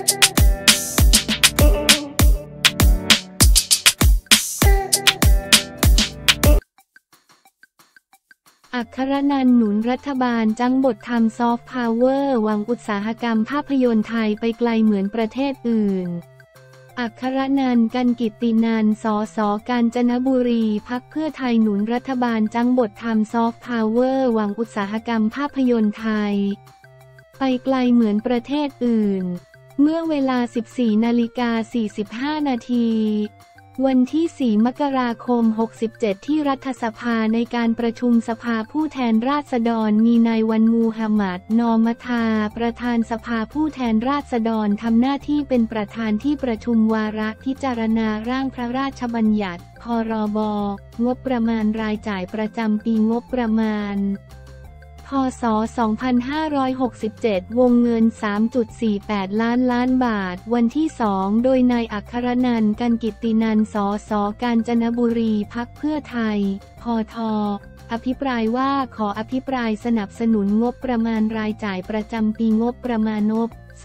อัครนันท์หนุนรัฐบาลจังบททำซอฟต์พาวเวอร์หวังอุตสาหกรรมภาพยนตร์ไทยไปไกลเหมือนประเทศอื่นอัครนันท์ กันกิตตินันท์ สส.กาญจนบุรีพรรคเพื่อไทยหนุนรัฐบาลจังบททำซอฟต์พาวเวอร์หวังอุตสาหกรรมภาพยนตร์ไทยไปไกลเหมือนประเทศอื่นเมื่อเวลา 14:45 นาทีวันที่ 4 มกราคม 67 ที่รัฐสภาในการประชุมสภาผู้แทนราษฎรมีนายวันมูฮัมหมัด นอมทาประธานสภาผู้แทนราษฎรทำหน้าที่เป็นประธานที่ประชุมวาระพิจารณาร่างพระราชบัญญัติพรบ.งบประมาณรายจ่ายประจำปีงบประมาณพ.ศ. 2567 วงเงิน 3.48 ล้านบาทวันที่ 2 โดยนายอัครนันท์ กันกิตตินันท์ สส.กาญจนบุรีพรรคเพื่อไทย พท.อภิปรายว่าขออภิปรายสนับสนุนงบประมาณรายจ่ายประจำปีงบประมาณศ.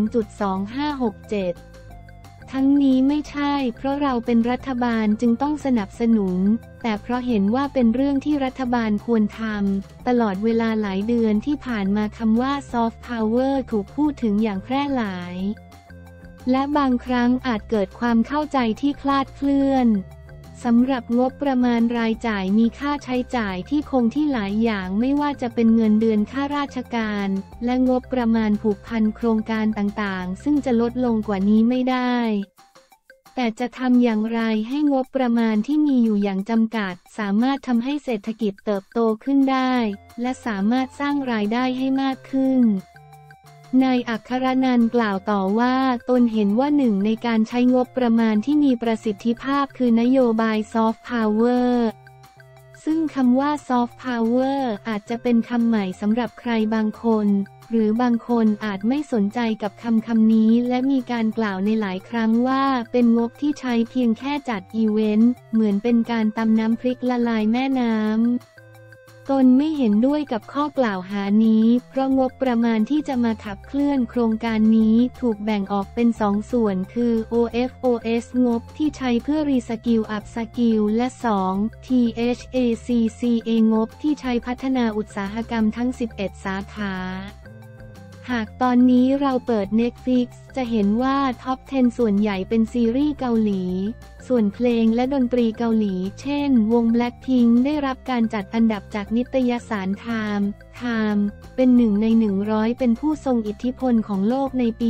0.2567 ทั้งนี้ไม่ใช่เพราะเราเป็นรัฐบาลจึงต้องสนับสนุนแต่เพราะเห็นว่าเป็นเรื่องที่รัฐบาลควรทำตลอดเวลาหลายเดือนที่ผ่านมาคำว่าซอฟต์พาวเวอร์ถูกพูดถึงอย่างแพร่หลายและบางครั้งอาจเกิดความเข้าใจที่คลาดเคลื่อนสำหรับงบประมาณรายจ่ายมีค่าใช้จ่ายที่คงที่หลายอย่างไม่ว่าจะเป็นเงินเดือนข้าราชการและงบประมาณผูกพันโครงการต่างๆซึ่งจะลดลงกว่านี้ไม่ได้แต่จะทำอย่างไรให้งบประมาณที่มีอยู่อย่างจำกัดสามารถทำให้เศรษฐกิจเติบโตขึ้นได้และสามารถสร้างรายได้ให้มากขึ้นนายอัครนันท์กล่าวต่อว่าตนเห็นว่าหนึ่งในการใช้งบประมาณที่มีประสิทธิภาพคือนโยบายซอฟต์พาวเวอร์ซึ่งคำว่าซอฟต์พาวเวอร์อาจจะเป็นคำใหม่สำหรับใครบางคนหรือบางคนอาจไม่สนใจกับคำนี้และมีการกล่าวในหลายครั้งว่าเป็นงบที่ใช้เพียงแค่จัดอีเวนต์เหมือนเป็นการตำน้ำพริกละลายแม่น้ำตนไม่เห็นด้วยกับข้อกล่าวหานี้เพราะงบประมาณที่จะมาขับเคลื่อนโครงการนี้ถูกแบ่งออกเป็น2 ส่วนคือ OFOS งบที่ใช้เพื่อรีสกิลอัพสกิลและ 2. THACCA งบที่ใช้พัฒนาอุตสาหกรรมทั้ง 11 สาขาหากตอนนี้เราเปิด Netflix จะเห็นว่าท็อป 10 ส่วนใหญ่เป็นซีรีส์เกาหลีส่วนเพลงและดนตรีเกาหลีเช่นวง Blackpink ได้รับการจัดอันดับจากนิตยสาร Time เป็น1 ใน 100เป็นผู้ทรงอิทธิพลของโลกในปี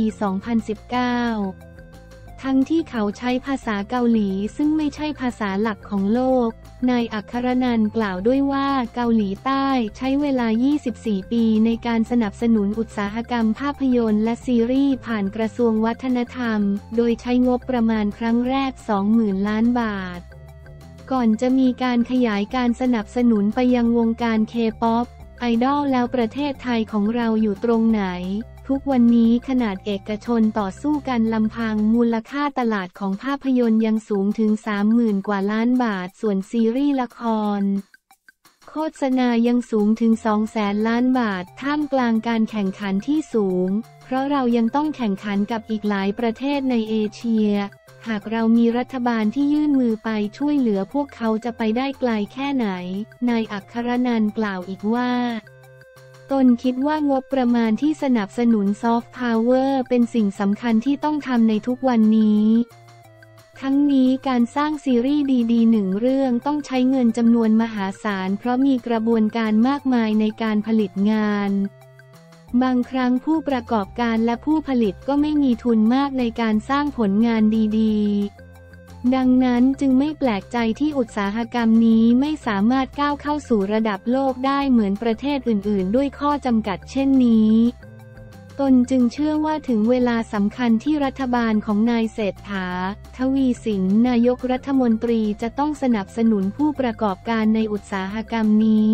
2019 ทั้งที่เขาใช้ภาษาเกาหลีซึ่งไม่ใช่ภาษาหลักของโลกนายอัครนันท์กล่าวด้วยว่าเกาหลีใต้ใช้เวลา 24 ปีในการสนับสนุนอุตสาหกรรมภาพยนตร์และซีรีส์ผ่านกระทรวงวัฒนธรรมโดยใช้งบประมาณครั้งแรก 20,000 ล้านบาทก่อนจะมีการขยายการสนับสนุนไปยังวงการเคป๊อปไอดอลแล้วประเทศไทยของเราอยู่ตรงไหนทุกวันนี้ขนาดเอกชนต่อสู้กันลำพังมูลค่าตลาดของภาพยนตร์ยังสูงถึง 30,000 กว่าล้านบาทส่วนซีรีส์ละครโฆษณายังสูงถึง 200,000 ล้านบาทท่ามกลางการแข่งขันที่สูงเพราะเรายังต้องแข่งขันกับอีกหลายประเทศในเอเชียหากเรามีรัฐบาลที่ยื่นมือไปช่วยเหลือพวกเขาจะไปได้ไกลแค่ไหนนายอัครนันท์กล่าวอีกว่าตนคิดว่างบประมาณที่สนับสนุนซอฟต์พาวเวอร์เป็นสิ่งสำคัญที่ต้องทำในทุกวันนี้ทั้งนี้การสร้างซีรีส์ดีๆ1 เรื่องต้องใช้เงินจำนวนมหาศาลเพราะมีกระบวนการมากมายในการผลิตงานบางครั้งผู้ประกอบการและผู้ผลิตก็ไม่มีทุนมากในการสร้างผลงานดีๆดังนั้นจึงไม่แปลกใจที่อุตสาหกรรมนี้ไม่สามารถก้าวเข้าสู่ระดับโลกได้เหมือนประเทศอื่นๆด้วยข้อจำกัดเช่นนี้ตนจึงเชื่อว่าถึงเวลาสำคัญที่รัฐบาลของนายเศรษฐา ทวีสินนายกรัฐมนตรีจะต้องสนับสนุนผู้ประกอบการในอุตสาหกรรมนี้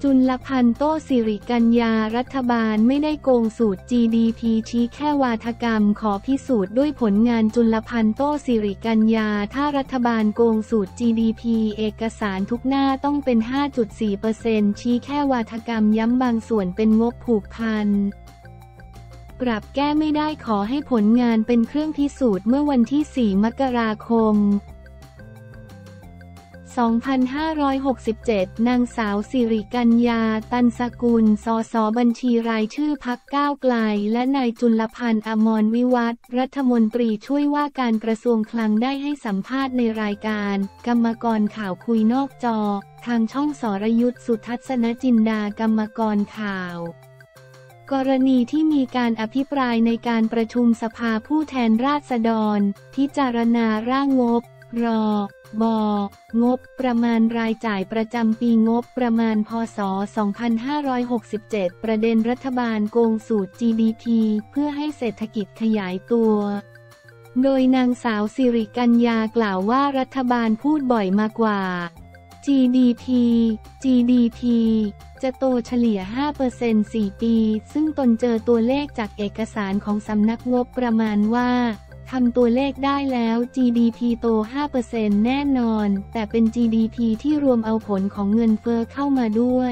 จุลพันธ์โต้สิริกัญญารัฐบาลไม่ได้โกงสูตร GDP ชี้แค่วาทกรรมขอพิสูจน์ด้วยผลงานจุลพันธ์โต้สิริกัญญาถ้ารัฐบาลโกงสูตร GDP เอกสารทุกหน้าต้องเป็น 5.4% ชี้แค่วาทกรรมย้ำบางส่วนเป็นงบผูกพันปรับแก้ไม่ได้ขอให้ผลงานเป็นเครื่องพิสูจน์เมื่อวันที่ 4 มกราคม 2567 นางสาวสิริกัญญา ตันสกุล สส.บัญชีรายชื่อพรรคก้าวไกล และนายจุลพันธ์ อมรวิวัฒน์ รัฐมนตรีช่วยว่าการกระทรวงคลังได้ให้สัมภาษณ์ในรายการ กรรมกรข่าวคุยนอกจอ ทางช่องสรยุทธ สุทัศนจินดากรรมกรข่าว กรณีที่มีการอภิปรายในการประชุมสภาผู้แทนราษฎรพิจารณาร่างงบรบงบประมาณรายจ่ายประจำปีงบประมาณพ.ศ. 2567 ประเด็นรัฐบาลโกงสูตร GDP เพื่อให้เศรษฐกิจขยายตัว โดยนางสาวสิริกัญญากล่าวว่ารัฐบาลพูดบ่อยมากกว่า GDP จะโตเฉลี่ย 5% 4 ปี ซึ่งตนเจอตัวเลขจากเอกสารของสำนักงบประมาณว่าทำตัวเลขได้แล้ว GDP โต 5% แน่นอน แต่เป็น GDP ที่รวมเอาผลของเงินเฟ้อเข้ามาด้วย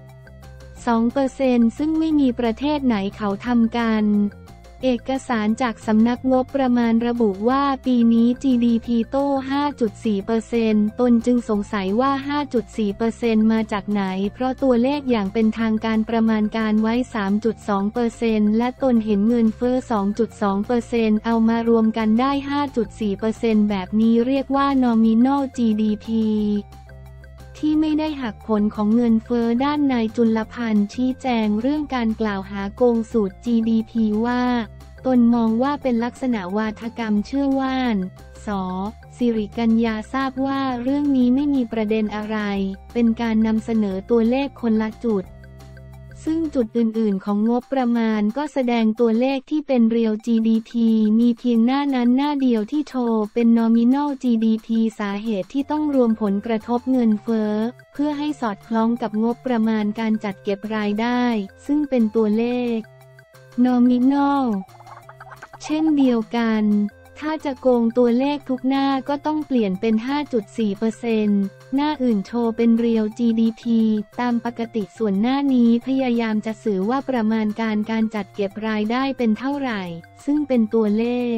2% ซึ่งไม่มีประเทศไหนเขาทำกันเอกสารจากสำนักงบประมาณระบุว่าปีนี้ GDP โต 5.4% ตนจึงสงสัยว่า 5.4% มาจากไหนเพราะตัวเลขอย่างเป็นทางการประมาณการไว้ 3.2% และตนเห็นเงินเฟ้อ 2.2% เอามารวมกันได้ 5.4% แบบนี้เรียกว่า Nominal GDP ที่ไม่ได้หักผลของเงินเฟ้อด้านนายจุลพันธ์ชี้แจงเรื่องการกล่าวหาโกงสูตร GDP ว่าตนมองว่าเป็นลักษณะวาทกรรมเชื่อว่านสิริกัญญาทราบว่าเรื่องนี้ไม่มีประเด็นอะไรเป็นการนำเสนอตัวเลขคนละจุดซึ่งจุดอื่นๆของงบประมาณก็แสดงตัวเลขที่เป็น Real GDP มีเพียงหน้านั้นหน้าเดียวที่โชว์เป็น Nominal GDP สาเหตุที่ต้องรวมผลกระทบเงินเฟ้อเพื่อให้สอดคล้องกับงบประมาณการจัดเก็บรายได้ซึ่งเป็นตัวเลข Nominal เช่นเดียวกันถ้าจะโกงตัวเลขทุกหน้าก็ต้องเปลี่ยนเป็น 5.4% หน้าอื่นโชว์เป็น Real GDP ตามปกติส่วนหน้านี้พยายามจะสื่อว่าประมาณการจัดเก็บรายได้เป็นเท่าไหร่ซึ่งเป็นตัวเลข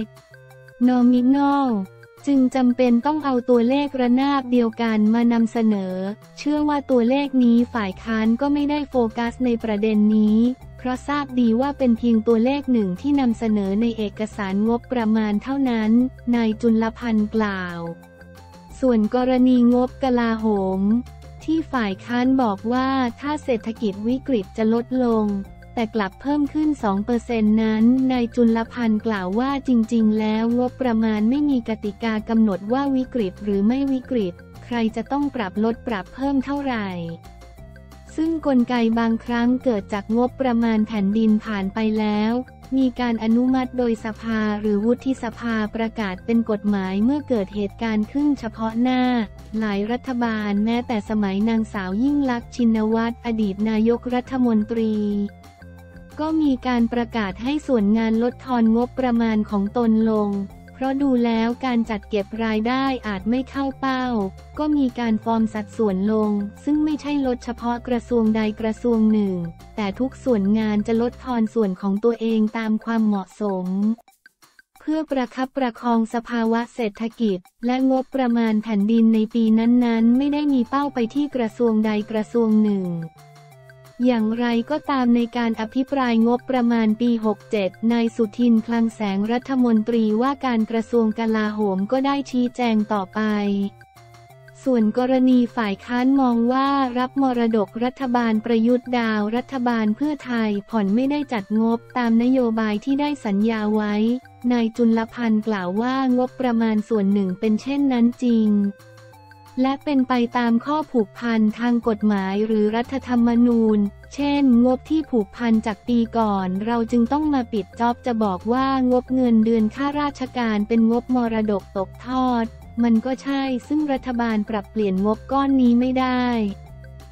Nominal จึงจำเป็นต้องเอาตัวเลขระนาบเดียวกันมานำเสนอเชื่อว่าตัวเลขนี้ฝ่ายค้านก็ไม่ได้โฟกัสในประเด็นนี้เพราะทราบดีว่าเป็นเพียงตัวเลขหนึ่งที่นำเสนอในเอกสารงบประมาณเท่านั้นนายจุลพันธ์กล่าวส่วนกรณีงบกลาโหมที่ฝ่ายค้านบอกว่าถ้าเศรษฐกิจวิกฤตจะลดลงแต่กลับเพิ่มขึ้น 2% นั้นนายจุลพันธ์กล่าวว่าจริงๆแล้วงบประมาณไม่มีกติกากำหนดว่าวิกฤตหรือไม่วิกฤตใครจะต้องปรับลดปรับเพิ่มเท่าไหร่ซึ่งกลไกบางครั้งเกิดจากงบประมาณแผ่นดินผ่านไปแล้วมีการอนุมัติโดยสภาหรือวุฒิสภาประกาศเป็นกฎหมายเมื่อเกิดเหตุการณ์ขึ้นเฉพาะหน้าหลายรัฐบาลแม้แต่สมัยนางสาวยิ่งลักษณ์ชินวัตรอดีตนายกรัฐมนตรีก็มีการประกาศให้ส่วนงานลดทอนงบประมาณของตนลงเพราะดูแล้วการจัดเก็บรายได้อาจไม่เข้าเป้าก็มีการฟอร์มสัดส่วนลงซึ่งไม่ใช่ลดเฉพาะกระทรวงใดกระทรวงหนึ่งแต่ทุกส่วนงานจะลดทอนส่วนของตัวเองตามความเหมาะสมเพื่อประคับประคองสภาวะเศรษฐกิจและงบประมาณแผ่นดินในปีนั้นๆไม่ได้มีเป้าไปที่กระทรวงใดกระทรวงหนึ่งอย่างไรก็ตามในการอภิปรายงบประมาณปี 67 นายสุทินคลังแสงรัฐมนตรีว่าการกระทรวงกลาโหมก็ได้ชี้แจงต่อไปส่วนกรณีฝ่ายค้านมองว่ารับมรดกรัฐบาลประยุทธ์ดาวรัฐบาลเพื่อไทยผ่อนไม่ได้จัดงบตามนโยบายที่ได้สัญญาไว้นายจุลพันธ์กล่าวว่างบประมาณส่วนหนึ่งเป็นเช่นนั้นจริงและเป็นไปตามข้อผูกพันทางกฎหมายหรือรัฐธรรมนูญเช่นงบที่ผูกพันจากปีก่อนเราจึงต้องมาปิดจ็อบจะบอกว่างบเงินเดือนข้าราชการเป็นงบมรดกตกทอดมันก็ใช่ซึ่งรัฐบาลปรับเปลี่ยนงบก้อนนี้ไม่ได้เพ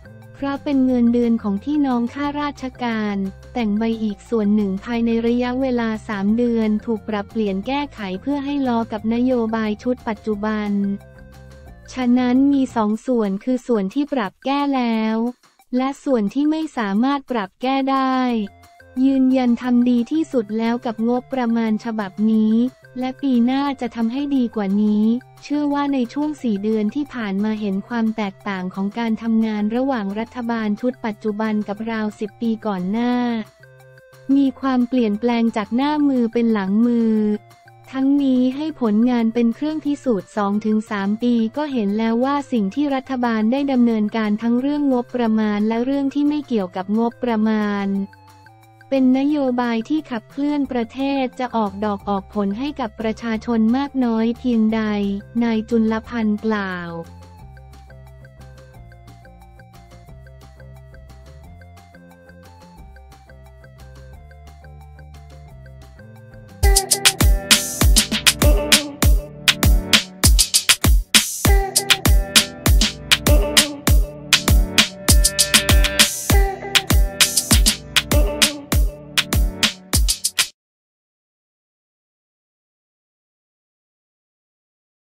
ราะเป็นเงินเดือนของพี่น้องข้าราชการ แต่งใบอีกส่วนหนึ่งภายในระยะเวลา3 เดือนถูกปรับเปลี่ยนแก้ไขเพื่อให้ล้อกับนโยบายชุดปัจจุบันฉะนั้นมี2 ส่วนคือส่วนที่ปรับแก้แล้วและส่วนที่ไม่สามารถปรับแก้ได้ยืนยันทำดีที่สุดแล้วกับงบประมาณฉบับนี้และปีหน้าจะทำให้ดีกว่านี้เชื่อว่าในช่วง4 เดือนที่ผ่านมาเห็นความแตกต่างของการทำงานระหว่างรัฐบาลชุดปัจจุบันกับราว10 ปีก่อนหน้ามีความเปลี่ยนแปลงจากหน้ามือเป็นหลังมือทั้งนี้ให้ผลงานเป็นเครื่องพิสูจน์ 2-3 ปีก็เห็นแล้วว่าสิ่งที่รัฐบาลได้ดำเนินการทั้งเรื่องงบประมาณและเรื่องที่ไม่เกี่ยวกับงบประมาณเป็นนโยบายที่ขับเคลื่อนประเทศจะออกดอกออกผลให้กับประชาชนมากน้อยเพียงใดนายจุลพันธ์กล่าว